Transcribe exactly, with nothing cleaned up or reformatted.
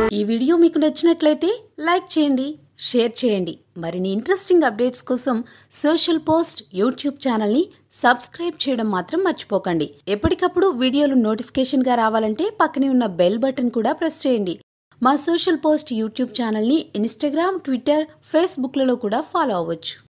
ఈ వీడియో మీకు నచ్చినట్లయితే లైక్ చేయండి, షేర్ చేయండి. మరిన్ని ఇంట్రెస్టింగ్ అప్డేట్స్ కోసం సోషల్ పోస్ట్ యూట్యూబ్ ఛానల్ని సబ్స్క్రైబ్ చేయడం మాత్రం మర్చిపోకండి. ఎప్పటికప్పుడు వీడియోలు నోటిఫికేషన్గా రావాలంటే పక్కనే ఉన్న బెల్ బటన్ కూడా ప్రెస్ చేయండి. మా సోషల్ పోస్ట్ యూట్యూబ్ ఛానల్ని ఇన్స్టాగ్రామ్, ట్విట్టర్, ఫేస్బుక్లలో కూడా ఫాలో అవ్వచ్చు.